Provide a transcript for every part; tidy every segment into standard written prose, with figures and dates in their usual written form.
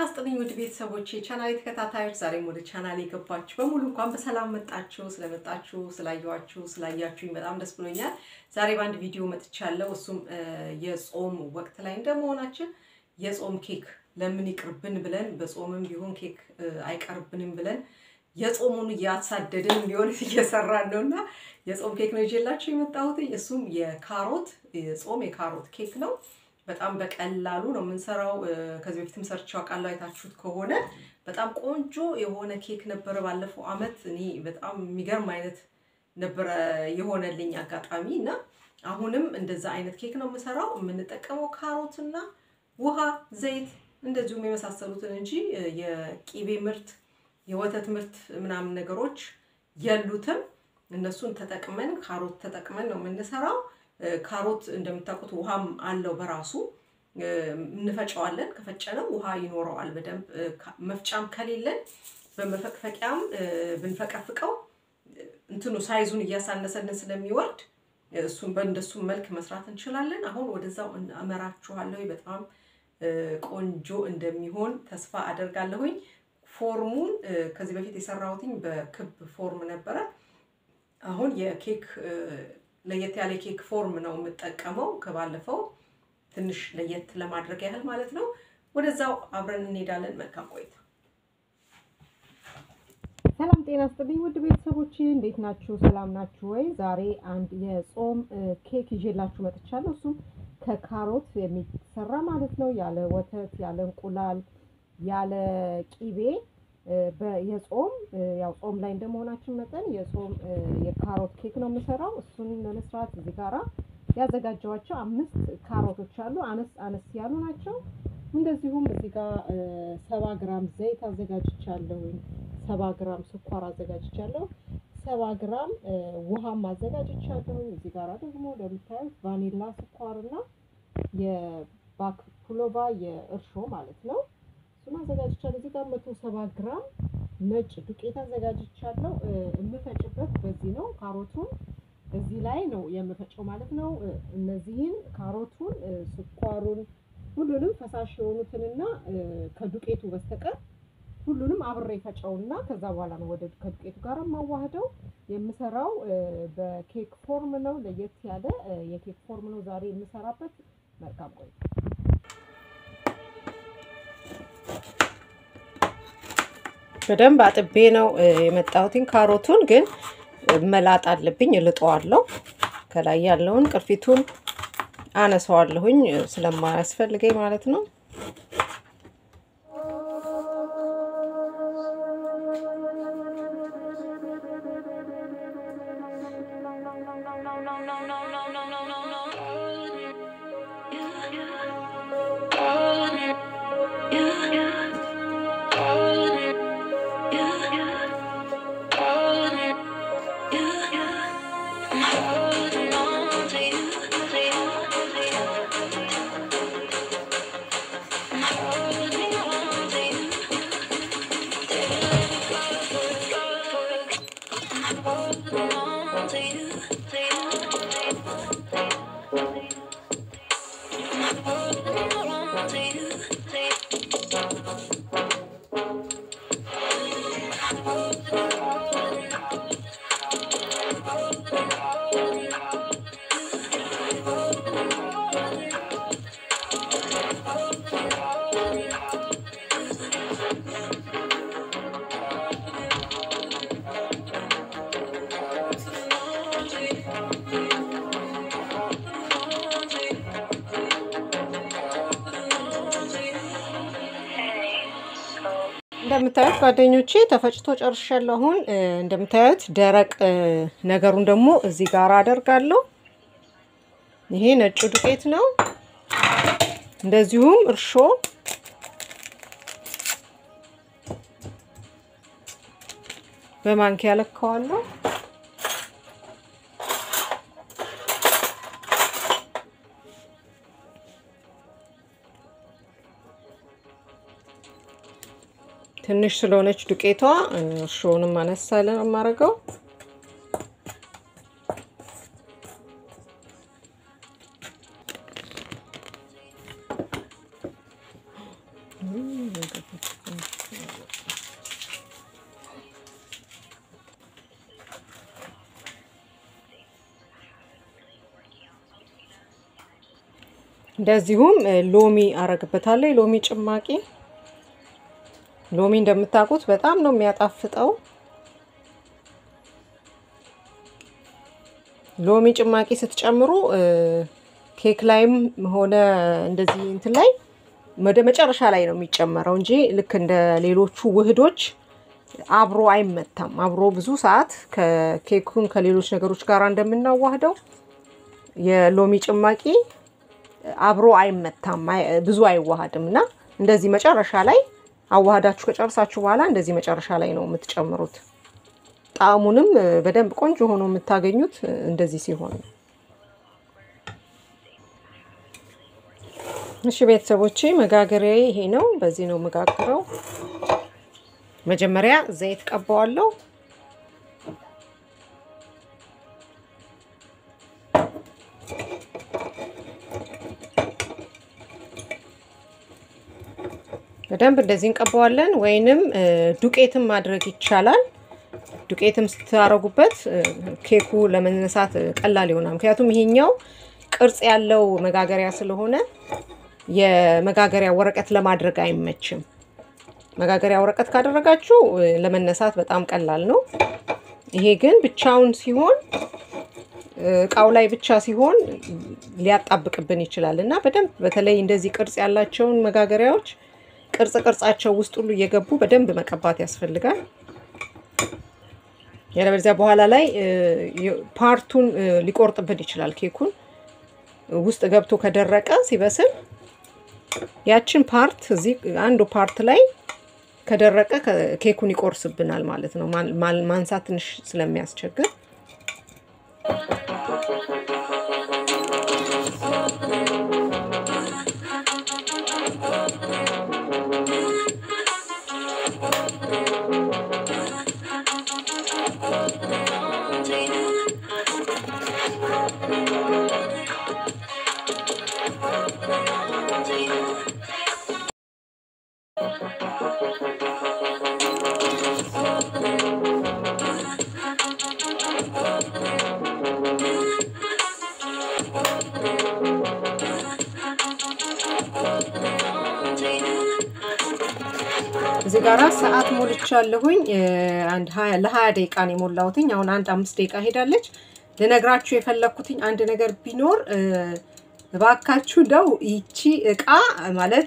ጤና ይስጥልኝ ውድ ቤተሰቦቼ ቻናሌ ተከታታዮች ዛሬም ወደ ቻናሌ ገባችሁ በሙሉ እንኳን በሰላም መጣችሁ ስለመጣችሁ ስላያችሁኝ በጣም ደስ ብሎኛል ዛሬ ባንድ ቪዲዮ መጥቻለሁ እሱም የጾም ወቅት ላይ እንደመሆናችን የጾም ኬክ ለምን ይቅርብን ብለን በጾምም ቢሆን ኬክ አይቀርብንም ብለን የጾሙን ያሳደደን ቢሆን እየሰራን ነውና የጾም ኬክ ነው ይዤላችሁ የመጣሁት እሱም የካሮት የካሮት ኬክ ነው በጣም በቀላሉ ነው የምንሰራው ከዚህ በፊትም ሰርቻው አቃለው አይታችሁት ከሆነ በጣም ቆንጆ የሆነ ኬክ ነበር ባለፈው አመት እኔ በጣም የሚገርም አይነት ነበር የሆነልኝ አጋጣሚና አሁንም እንደዛ አይነት ኬክ ነው የምሰራው የምንጠቀመው ካሮትና ውሃ ዘይት እንደዚሁም የመሳሰሉትን እንጂ የቂቤ ምርት የወተት ምርት ምናምን ነገሮች ያሉትም እነሱን ተጠቅመን ካሮት ተጠቅመን ነው የምንሰራው ካሮት እንደምታውቁት ውሃም አለው በራሱ እንፈጨዋለን ከፈጨነው ውሃ ይኖረዋል በደንብ መፍጫም ከሌለን በመፈቅፈቂያም ብንፈቀፍቀው እንትኑ ሳይዙን ያሳነሰልን ስለሚወርድ እሱን በእንደሱ መልክ መስራት እንችላለን አሁን ወደዛው አመራችኋለሁ በጣም ቆንጆ እንደሚሆን ተስፋ አደርጋለሁኝ ፎርሙን ከዚህ በፊት የሰራሁትኝ በክብ ፎርም ነበር አሁን የኬክ ለየት ያለ ኬክ ፎርም ነው የምጠቀመው ከባለፈው ትንሽ ለየት ለማድረግ ያህል ማለት ነው ወደዛው አብረን እንሄዳለን መልካም ቆይታ ሰላም ጤና ይስጥልኝ ውድ ቤተሰቦቼ እንዴት ናችሁ ሰላም ናችሁ ወይ ዛሬ አንድ የጾም ኬክ ይዤላችሁ መጥቻለሁ እሱ ከካሮት የሚሰራ ማለት ነው ያለ ወተት ያለ እንቁላል ያለ ቂቤ በየጾም ያው ጾም ላይ እንደመሆናችን መጠን የጾም የካሮት ኬክ ነው የምሰራው እሱን ለመስራት እዚህ ጋራ ያዘጋጀዋቸው 5 ካሮቶች አሉ አነስ ያሉ ናቸው እንደዚሁም እዚህ ጋር 70 ግራም ዘይት አዘጋጅቻለሁ 70 ግራም ስኳር አዘጋጅቻለሁ 70 ግራም ውሃም አዘጋጅቻለሁ እዚህ ጋራ ደግሞ እንደምታዩት ቫኒላ ስኳርና የባክሎቫ የእርሾ ማለት ነው እሱን አዘጋጅቻለሁ እዚህ ጋር 170 ግራም ነጭ ዱቄት አዘጋጅቻለሁ የምፈጭበት በዚህ ነው ካሮቱን እዚህ ላይ ነው የምፈጨው ማለት ነው እነዚህን ካሮቱን ስኳሩን ሁሉንም ፈሳሽ የሆኑትንና ከዱቄቱ በስተቀር ሁሉንም አብሬ ፈጨውና ከዛ በኋላ ነው ወደ ከዱቄቱ ጋር ማዋህደው የምሰራው በኬክ ፎርም ነው ለየት ያለ የኬክ ፎርም ነው ዛሬ የምሰራበት መልካም ቆይታ በደንብ አጥቤ ነው የመጣሁትን ካሮቱን ግን መላጥ አለብኝ ልጠዋለሁ ከላይ ያለውን ቅርፊቱን አነሳዋለሁኝ ስለማያስፈልገኝ ማለት ነው እንደምታዩት ጓደኞቼ ተፈጭቶ ጨርሻለሁ አሁን እንደምታዩት ደረቅ ነገሩን ደግሞ እዚህ ጋር አደርጋለሁ ይሄ ነጭ ዱቄት ነው እንደዚሁም እርሾ በማንኪያ ለካዋለሁ ትንሽ ስለሆነች ዱቄቷ እርሾውንም አነሳለ ነው ማረጋው እንደዚሁም ሎሚ አረግበታለሁ ሎሚ ጭማቂ ሎሚ እንደምታውቁት በጣም ነው የሚያጣፍጠው ሎሚ ጭማቂ ስትጨምሩ ኬክ ላይም ሆነ እንደዚህ እንትን ላይ ወደ መጨረሻ ላይ ነው የሚጨመረው እንጂ ልክ እንደ ሌሎቹ ውህዶች አብሮ አይመታም አብሮ ብዙ ሰዓት ከኬኩን ከሌሎች ነገሮች ጋር እንደምናዋህደው የሎሚ ጭማቂ አብሮ አይመታም ብዙ አይዋሃድምና እንደዚህ መጨረሻ ላይ አዋሃዳችሁ ከጨርሳችሁ በኋላ እንደዚህ መጨረሻ ላይ ነው የምትጨምሩት ጣዕሙንም በደንብ ቆንጆ ሆኖ የምታገኙት እንደዚህ ሲሆን እሺ ቤተሰቦቼ መጋገሪያዬ ይሄ ነው በዚህ ነው መጋገረው መጀመሪያ ዘይት ቀባዋለሁ በደንብ እንደዚህ እንቀባዋለን ወይንም ዱቄትም ማድረግ ይቻላል ዱቄትም ስታረጉበት ኬኩ ለመነሳት ቀላል ይሆናል ምክንያቱም ይሄኛው ቅርጽ ያለው መጋገሪያ ስለሆነ የመጋገሪያ ወረቀት ለማድረግ አይመችም መጋገሪያ ወረቀት ካደረጋችሁ ለመነሳት በጣም ቀላል ነው ይሄ ግን ብቻውን ሲሆን ቃው ላይ ብቻ ሲሆን ሊያጣብቅብን ይችላልና በደንብ በተለይ እንደዚህ ቅርጽ ያላቸውን መጋገሪያዎች ቅርጻቸው ውስጥ ሁሉ እየገቡ በደንብ መቀባት ያስፈልጋል ያለበለዚያ በኋላ ላይ ፓርቱን ሊቆርጥብን ይችላል ኬኩን ውስጥ ገብቶ ከደረቀ ሲበስል ያችን ፓርት እዚህ አንዱ ፓርት ላይ ከደረቀ ኬኩን ይቆርስብናል ማለት ነው ማንሳት ትንሽ ስለሚያስቸግር እዚህ ጋራ ሰዓት ሞልቻለሁኝ አንድ 20 ደቂቃ ነው ሞላውትኝ አሁን አንድ 5 ደቂቃ ሄዳለች ለነግራችሁ የፈለኩትኝ አንድ ነገር ቢኖር ባካችሁ ደው ይቺ እቃ ማለት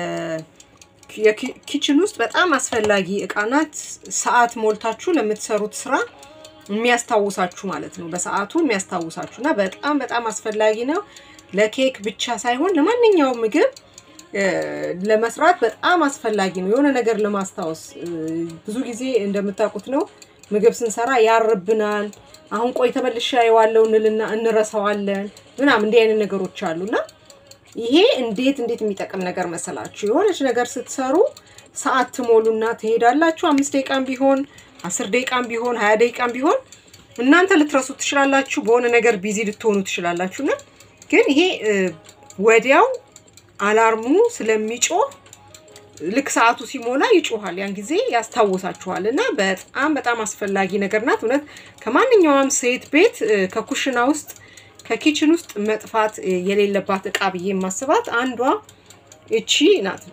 የኪችን ውስጥ በጣም አስፈላጊ እቃ ናት ሰዓት ሞልታችሁ ለምትሰሩት ስራ የሚያስታውሳችሁ ማለት ነው በሰዓቱ የሚያስታውሳችሁና በጣም አስፈላጊ ነው ለኬክ ብቻ ሳይሆን ለማንኛውም ምግብ ለመስራት በጣም አስፈላጊ ነው የሆነ ነገር ለማስታወስ ብዙ ጊዜ እንደምታውቁት ነው ምግብ ስንሰራ ያርብናል አሁን ቆይ ተመልሼ አይዋለው እንልና እንረሳዋለን ምናምን እንደ አይነት ነገሮች አሉና ይሄ እንዴት የሚጠቅም ነገር መሰላችሁ የሆነች ነገር ስትሰሩ ሰዓት ትሞሉና ትሄዳላችሁ 5 ደቂቃም ቢሆን 10 ደቂቃም ቢሆን 20 ደቂቃም ቢሆን እናንተ ልትረሱት ትችላላችሁ በሆነ ነገር ቢዚ ልትሆኑ ትችላላችሁና ግን ይሄ ወዲያው አላርሙ ስለሚጮህ ልክ ሰዓቱ ሲሞላ ይጮሃል ያን ጊዜ ያስታውሳችኋልና በጣም አስፈላጊ ነገር ናት እውነት ከማንኛውም ሴት ቤት ከኩሽና ውስጥ ከኪችን ውስጥ መጥፋት የሌለባት እቃ ብዬ ማስባት አንዷ እቺ ናት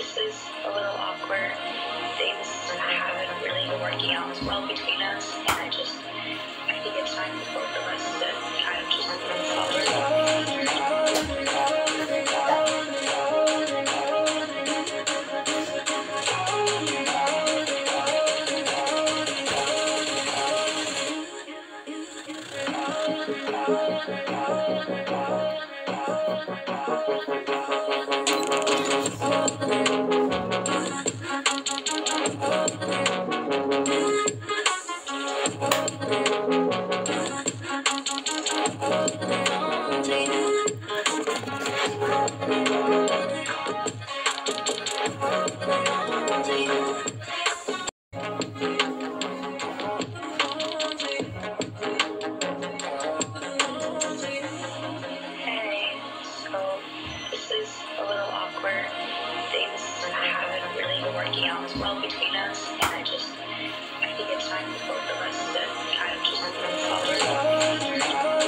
Things haven't really been working out as well between us, and I Well between us, and I think it's time for both of us to kind of just move forward.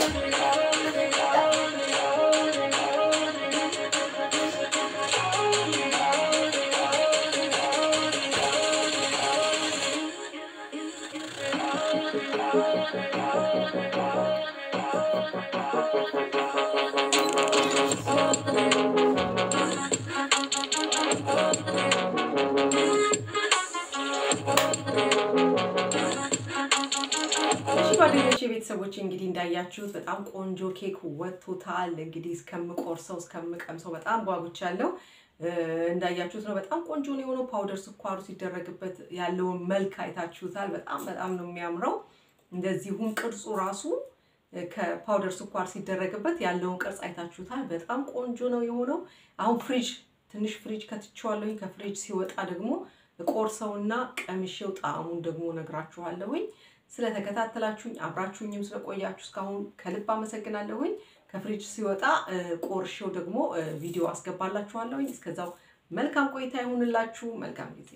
ጓደኞቼ ቤተሰቦች እንግዲህ እንዳያችሁት በጣም ቆንጆ ኬክ ወጥቷል። እንግዲህ እስከምቀምሰው በጣም ጓጉቻለሁ። እንዳያችሁት ነው በጣም ቆንጆ ነው የሆነው። ፓውደር ስኳሩ ሲደረግበት ያለው መልክ አይታችሁታል። በጣም ነው የሚያምረው። እንደዚሁም ቅርጹ ራሱ ከፓውደር ስኳር ሲደረግበት ያለውን ቅርጽ አይታችሁታል። በጣም ቆንጆ ነው የሆነው። አሁን ትንሽ ፍሪጅ ከትቼዋለሁ። ከፍሪጅ ሲወጣ ደግሞ ቆርሰውና ቀምሼው ጣዕሙን ደግሞ ነግራችኋለሁኝ። ስለተከታተላችሁኝ አብራችሁኝም ስለቆያችሁ እስካሁን ከልብ አመሰግናለሁኝ። ከፍሪጅ ሲወጣ ቆርሼው ደግሞ ቪዲዮ አስገባላችኋለሁኝ። እስከዛው መልካም ቆይታ ይሁንላችሁ። መልካም ጊዜ።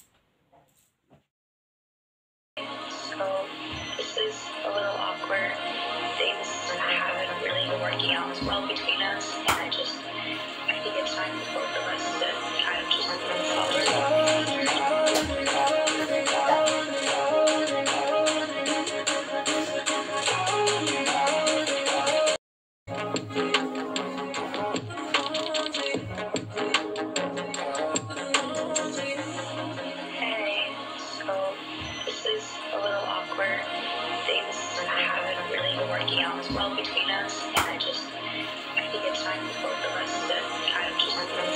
Well between us, and I think it's time for both of us to kind of just move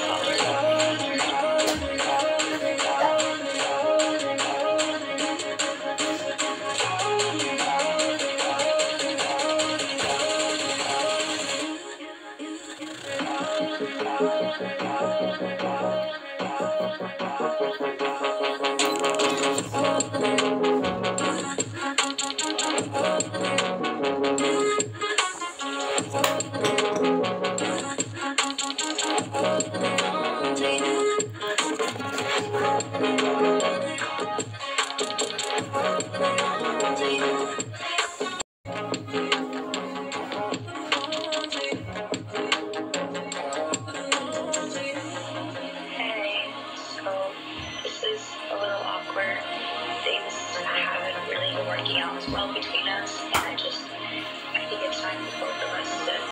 Well between us, and I think it's time for both of us